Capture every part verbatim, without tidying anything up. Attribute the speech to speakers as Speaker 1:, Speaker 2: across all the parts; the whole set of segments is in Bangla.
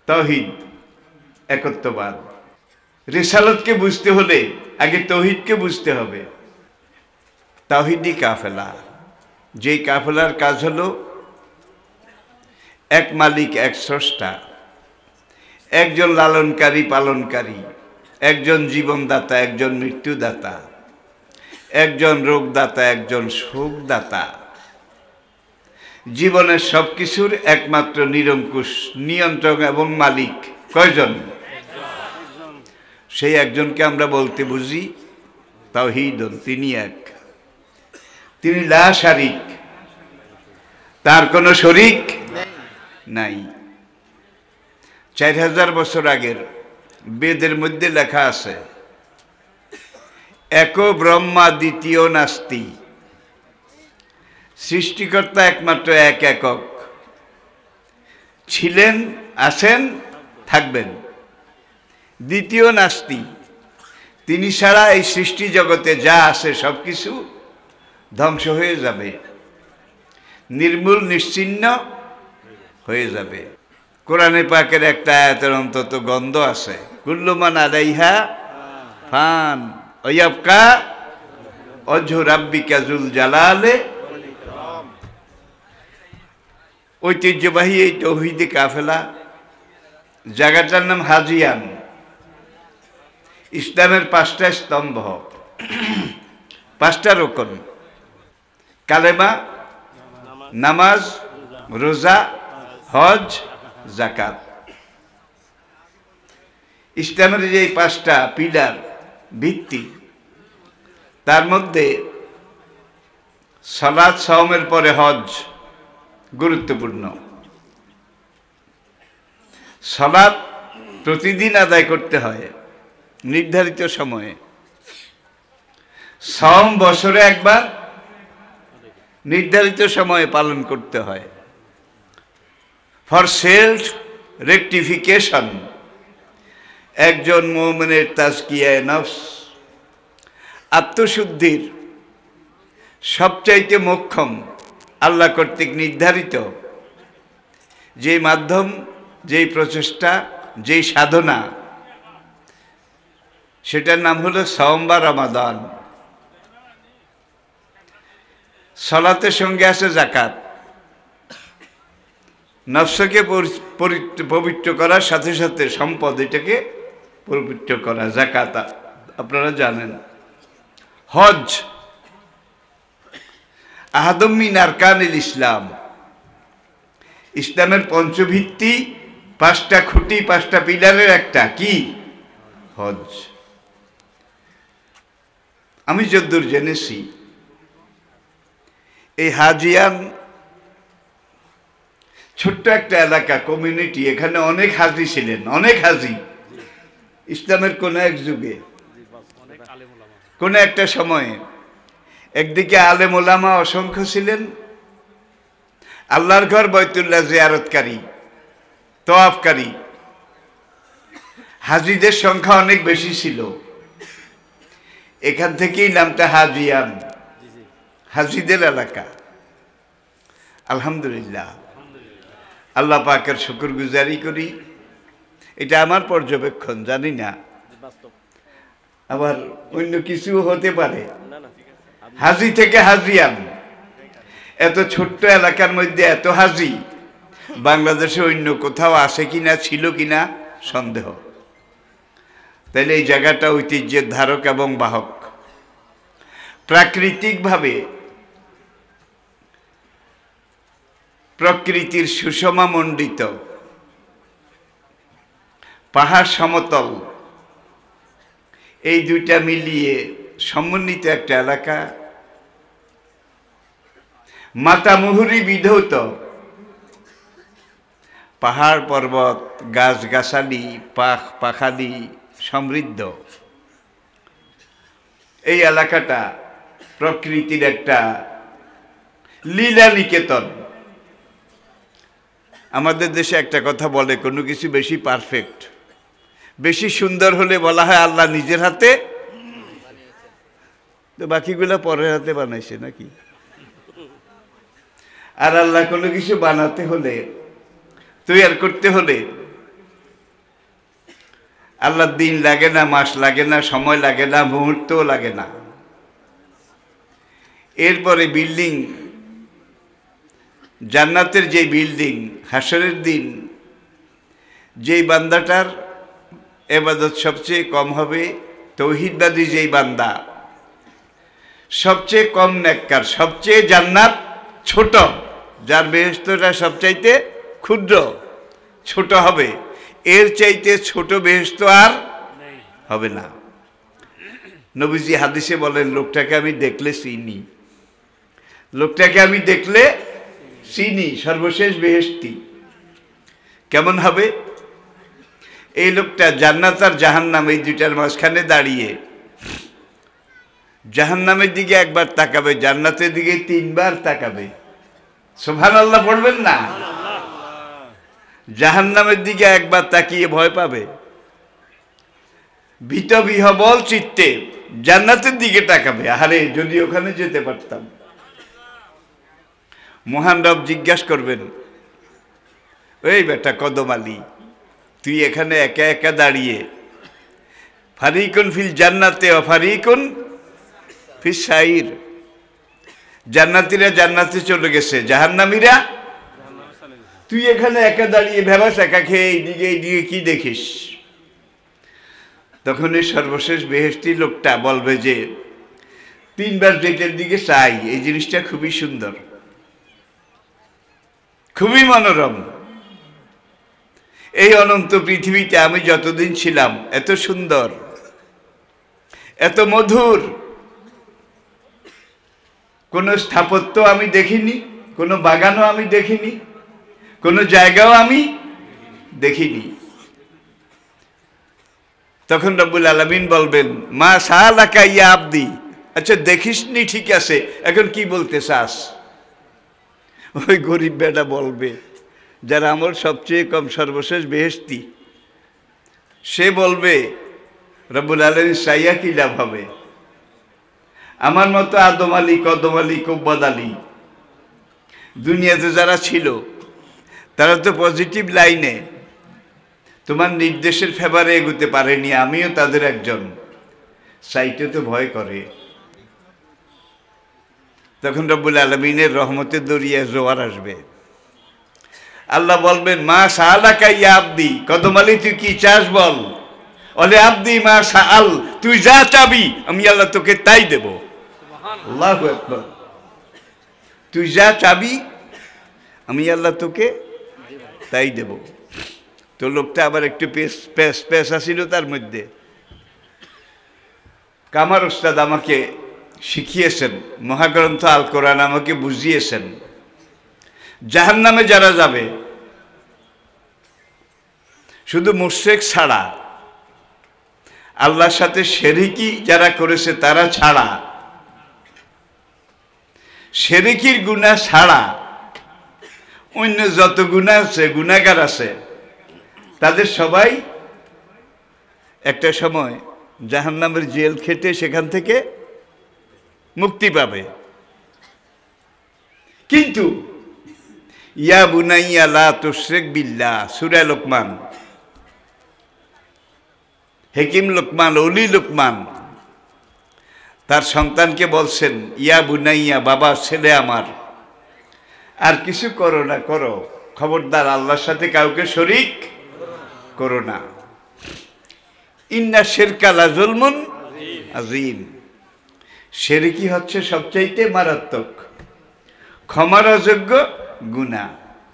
Speaker 1: তাওহীদ, একত্ববাদ। রিসালাতকে বুঝতে হলে আগে তাওহীদকে বুঝতে হবে। তাওহীদি কাফেলা, যেই কাফেলার কাজ হলো এক মালিক, এক স্রষ্টা, একজন লালনকারী পালনকারী, একজন জীবনদাতা, একজন মৃত্যুদাতা, একজন রোগদাতা, একজন সুখদাতা, জীবনের সব কিছুর একমাত্র নিরঙ্কুশ নিয়ন্ত্রক এবং মালিক কয়জন? সেই একজনকে আমরা বলতে বুঝি তাওহীদুন, তিনি এক, তিনি লা শারিক, তার কোনো শরিক নাই। চার হাজার বছর আগের বেদের মধ্যে লেখা আছে, এক ব্রহ্মা দ্বিতীয় নাস্তি, সৃষ্টিকর্তা একমাত্র এক, একক, ছিলেন, আছেন, থাকবেন। দ্বিতীয় নাস্তি, তিনি ছাড়া এই সৃষ্টি জগতে যা আছে সব কিছু ধ্বংস হয়ে যাবে, নির্মূল নিশ্চিহ্ন হয়ে যাবে। কোরআনে পাকের একটা আয়াতের অন্তত গন্ধ আছে, কুল্লু মান আলাইহা ফান ওয়া ইয়াবকা ওয়াজহু রাব্বিকা যুল জালালে। ঐতিহ্যবাহী এই তাওহীদি কাফেলা, জায়গাটার নাম হাজিয়ান। ইসলামের পাঁচটা স্তম্ভ, পাঁচটা রকম: কালেমা, নামাজ, রোজা, হজ, যাকাত। ইসলামের যে পাঁচটা পিলার, ভিত্তি, তার মধ্যে সালাত সাওমের পরে হজ গুরুত্বপূর্ণ। সালাত প্রতিদিন আদায় করতে হয় নির্ধারিত সময়ে। সাওম বছরে একবার নির্ধারিত সময়ে পালন করতে হয়। ফর সেলফ রেকটিফিকেশন, একজন মুমিনের তাজকিয়ায়ে নফস, আত্মশুদ্ধির সবচাইতে মোক্ষম আল্লাহ কর্তৃক নির্ধারিত যেই মাধ্যম, যেই প্রচেষ্টা, যেই সাধনা, সেটার নাম হলো সাওম বা রমাদান। সালাতের সঙ্গে আছে যাকাত, নফসকে পবিত্র করার সাথে সাথে সম্পদ এটাকে পবিত্র করা, যাকাত আপনারা জানেন। হজ আহাদুম মিন আরকানিল ইসলাম, ইসলামের পঞ্চভিত্তি, পাঁচটা খুঁটি, পাঁচটা পিলারের একটা কি? হজ। আমি যদ্দূর জেনেছি এই হাজিয়ান ছোট্ট একটা এলাকা, কমিউনিটি, এখানে অনেক হাজি ছিলেন, অনেক হাজি ইসলামের কোন এক যুগে, কোন একটা সময়ে। একদিকে আলেম ওলামা অসংখ্য ছিলেন, আল্লাহর ঘর বাইতুল্লাহ জিয়ারতকারী, তওয়াফকারী হাজিদের সংখ্যা অনেক বেশি ছিল। এখান থেকেই নামটা হাজিয়ান, হাজিদের এলাকা। আলহামদুলিল্লাহ, আল্লাহ পাকের শুকরগুজারি করি। এটা আমার পর্যবেক্ষণ, জানি না, আবার অন্য কিছু হতে পারে। হাজি থেকে হাজিয়ান, এত ছোট্ট এলাকার মধ্যে এত হাজি বাংলাদেশে অন্য কোথাও আছে কিনা, ছিল কিনা সন্দেহ। তাইলে এই জায়গাটা ঐতিহ্যের ধারক এবং বাহক। প্রাকৃতিকভাবে প্রকৃতির সুষমা মণ্ডিত, পাহাড় সমতল, এই দুইটা মিলিয়ে সমন্বিত একটা এলাকা। মাতামুহুরি বিধৌত, পাহাড় পর্বত, গাছগাছালি, পাখ পাখালি সমৃদ্ধ। এই এলাকাটা প্রকৃতির একটা লীলা নিকেতন। আমাদের দেশে একটা কথা বলে, কোনো কিছু বেশি পারফেক্ট, বেশি সুন্দর হলে বলা হয় আল্লাহ নিজের হাতে, তো বাকিগুলো পরের হাতে বানাইছে নাকি। আর আল্লাহ কোনো কিছু বানাতে হলে, তৈরি করতে হলে আল্লাহর দিন লাগে না, মাস লাগে না, সময় লাগে না, মুহূর্তও লাগে না। এরপরে বিল্ডিং, জান্নাতের যে বিল্ডিং, হাসরের দিন যেই বান্দাটার ইবাদত সবচেয়ে কম হবে, তৌহিদবাদী যেই বান্দা, সবচেয়ে কম নেককার, সবচেয়ে জান্নাত ছোট, যার বেহেশতটা সবচাইতে ক্ষুদ্র ছোট হবে, এর চাইতে ছোট বেহেশত আর হবে না। নবীজি হাদিসে বলেন, লোকটাকে আমি দেখলে চিনি, লোকটাকে আমি দেখলে চিনি, সর্বশেষ বেহেশতি। কেমন হবে? এই লোকটা জান্নাত আর জাহান্নাম এই দুইটার মাঝখানে দাঁড়িয়ে জাহান্নামের দিকে একবার তাকাবে, জান্নাতের দিকে তিনবার তাকাবে। সুবহানাল্লাহ পড়বেন না? জাহান্নামের দিকে একবার তাকিয়ে ভয় পাবে, ভীত বিহবল চিত্তে জান্নাতের দিকে তাকাবে, আরে যদি ওখানে যেতে পারতাম। মহান রব জিজ্ঞাসা করবেন, ওই বেটা কদম আলী, তুই এখানে একা একা দাঁড়িয়ে, ফারিকুন ফিল জান্নাতে ও ফারিকুন ফিস সাইর, জান্নাতীরা জান্নাতে চলে গেছে, জাহান্নামীরা তুই এখানে একা দাঁড়িয়ে ভেবাস একা খেয়ে এইদিকে এইদিকে কি দেখিস? তখন এই সর্বশেষ বেহেশতি লোকটা বলবে যে তিনবার যেটার দিকে চাই, এই জিনিসটা খুবই সুন্দর, খুবই মনোরম। এই অনন্ত পৃথিবীতে আমি যতদিন ছিলাম এত সুন্দর, এত মধুর কোনো স্থাপত্য আমি দেখিনি, কোনো বাগানও আমি দেখিনি, কোনো জায়গাও আমি দেখিনি। তখন রব্বুল আলামিন বলবেন, মা সালাকা ইয়া আবদি, আচ্ছা দেখিসনি ঠিক আছে, এখন কি বলতে চাস? ওই গরিব বেটা বলবে, যারা আমার সবচেয়ে কম সর্বশেষ বেহেশতি, সে বলবে রব্বুল আলামিন সাইয়া কি লাভ হবে? আমার মতো আদম আলী, কদম আলী, কব্বাদ আলী দুনিয়াতে যারা ছিল তারা তো পজিটিভ লাইনে তোমার নির্দেশের ফেভারে এগোতে পারেনি, আমিও তাদের একজন, সাইটে তো ভয় করে। তখন রব্বুল আলামিনের রহমতের দরিয়া জোয়ার আসবে, আল্লাহ বলবেন, মা সালাকা ইয়া আবদি, কদম আলী তুই কি চাস বল? ওলে আবদি মা সাআল, তুই যা চাবি আমি আল্লাহ তোকে তাই দেব। আল্লাহু আকবার, তুই যা চাবি আমি আল্লাহ তোকে তাই দেব। তো লোকটা আবার একটু পেস পেস পেশ আসিল তার মধ্যে। কামার ওস্তাদ আমাকে শিখিয়েছেন, মহাগ্রন্থ আল কোরআন আমাকে বুঝিয়েছেন, জাহান্নামে যারা যাবে শুধু মুশরিক ছাড়া, আল্লাহর সাথে শিরকি যারা করেছে তারা ছাড়া, শিরকির গুনাহ ছাড়া অন্য যত গুনাহ আছে, গুনাহগার আছে, তাদের সবাই একটা সময় জাহান্নামের জেল খেটে সেখান থেকে মুক্তি পাবে। কিন্তু ইয়া বুনাইয়া লা তুশরিক বিল্লাহ, সূরা লোকমান, হেকিম লোকমান, ওলি লোকমান তার সন্তানকে বলছেন, ইয়া বুনাইয়া, বাবা ছেলে আমার, আর কিছু করো না, করো খবরদার আল্লাহর সাথে কাউকে শরীক করো না। ইন্না শিরকা লা যুলমুন আযীম, শিরকি হচ্ছে সবচাইতে মারাত্মক, ক্ষমার অযোগ্য গুনাহ।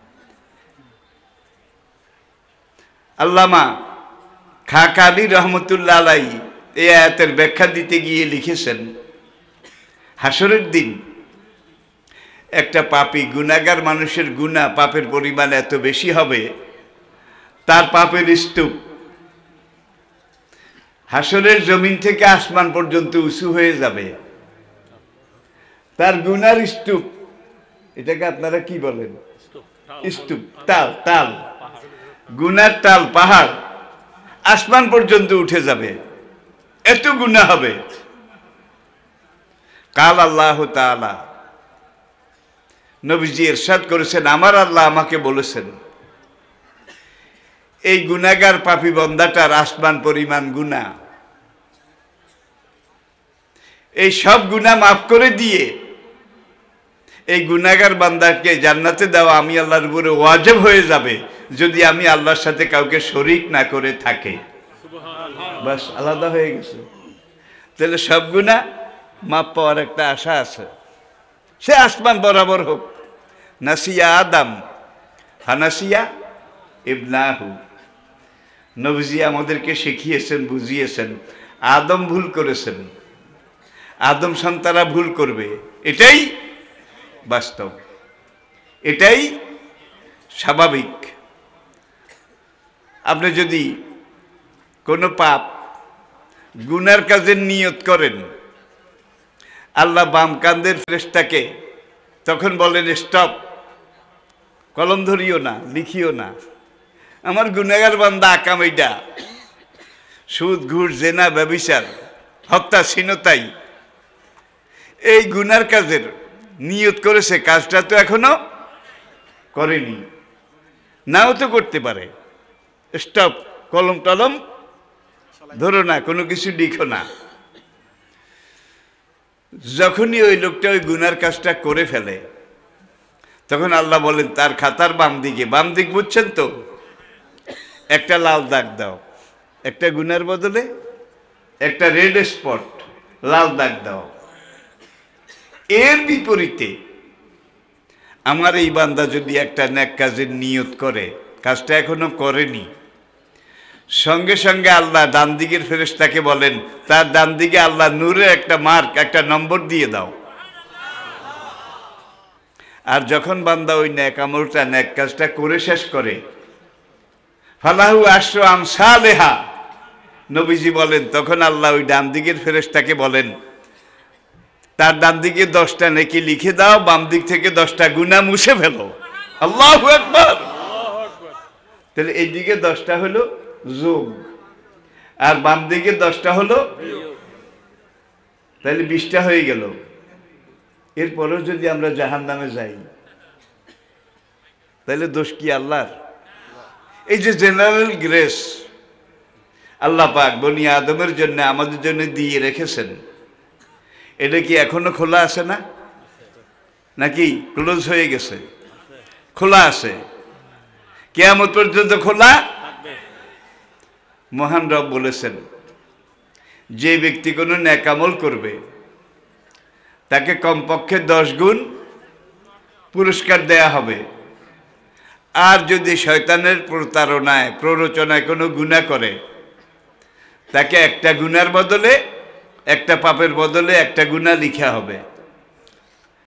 Speaker 1: আল্লামা খাকালি রহমতুল্লাহ আলাইহি এই আয়াতের ব্যাখ্যা দিতে গিয়ে লিখেছেন, হাসরের দিন একটা পাপী গুনাহগার মানুষের গুনাহ পাপের পরিমাণ এত বেশি হবে, তার পাপের স্তূপ হাসরের জমিন থেকে আসমান পর্যন্ত উঁচু হয়ে যাবে। তার গুনার স্তূপ, এটাকে আপনারা কি বলেন? স্তূপ, তাল, তাল, গুনার তাল, পাহাড় আসমান পর্যন্ত উঠে যাবে, এত গুনাহ হবে। কাল আল্লাহ তাআলা, নবীজি ইরশাদ করেছেন, আমার আল্লাহ আমাকে বলেছেন, এই গুনাহগার পাপী বান্দাটার আসমান পরিমাণ গুনাহ, এই সব গুনাহ মাফ করে দিয়ে এই গুনাহগার বান্দাকে জান্নাতে দেওয়া আমি আল্লাহর উপরে ওয়াজিব হয়ে যাবে যদি আমি আল্লাহর সাথে কাউকে শরীক না করে থাকে। বাস আলাদা হয়ে গেছে। তাহলে সব গুনাহ মাপ পাওয়ার একটা আশা আছে, সে আসমান বরাবর হোক। নাসিয়া আদম হানাসিয়া ইবনাহু, নবীজি আমাদেরকে শিখিয়েছেন, বুঝিয়েছেন, আদম ভুল করেছেন, আদম সন্তানরা ভুল করবে, এটাই বাস্তব, এটাই স্বাভাবিক। আপনি যদি কোনো পাপ গুনার কাজের নিয়ত করেন, আল্লাহ বাম কান্দের ফেরেশতাকে তখন বলেন স্টপ, কলম ধরিও না, লিখিও না, আমার গুনাহগার বান্দা আকামাইটা সুদ ঘুষ জেনা ব্যভিচার হত্যা ছিনতাই এই গুনার কাজের নিয়ত করেছে, কাজটা তো এখনো করেনি, নাও তো করতে পারে, স্টপ, কলম টলম ধরো না, কোনো কিছু লিখো না। যখনই ওই লোকটা ওই গুনার কাজটা করে ফেলে তখন আল্লাহ বলেন তার খাতার বাম দিকে, বাম দিক বুঝছেন তো, একটা লাল দাগ দাও, একটা গুনার বদলে একটা রেড স্পট লাল দাগ দাও। এর বিপরীতে আমার এই বান্দা যদি একটা নেক কাজের নিয়ত করে, কাজটা এখনো করেনি, সঙ্গে সঙ্গে আল্লাহ ডান দিকের ফেরেশতাকে বলেন তার ডান দিকে আল্লাহ নূরে একটা মার্ক, একটা নম্বর দিয়ে দাও। আর যখন বান্দা ওই নেক আমলটা, নেক কাজটা করে শেষ করে, ফালাহু আশরু আমসালেহা, নবীজি বলেন তখন আল্লাহ ওই ডান দিকের ফেরেশতাকে বলেন তার ডান দিকে দশটা নেকি লিখে দাও, বাম দিক থেকে দশটা গুনাহ মুছে ফেলো। আল্লাহু আকবার। তাহলে এই দিকে দশটা হলো যোগ আর বাম দিকে দশটা হলো, তাহলে বিশটা হয়ে গেল। এরপরেও যদি আমরা জাহান্নামে যাই তাহলে দোষ কি আল্লাহর? এই যে জেনারেল গ্রেস আল্লাহ পাক বনি আদমের জন্য আমাদের জন্য দিয়ে রেখেছেন, এটা কি এখনো খোলা আছে না, নাকি ক্লোজ হয়ে গেছে? খোলা আছে, কিয়ামত পর্যন্ত খোলা। মহান রব বলেছেন যে ব্যক্তি কোনো নেক আমল করবে তাকে কমপক্ষে দশ গুণ পুরস্কার দেয়া হবে, আর যদি শয়তানের প্রতারণায় প্ররোচনায় কোনো গুনাহ করে তাকে একটা গুনার বদলে, একটা পাপের বদলে একটা গুনাহ লিখা হবে।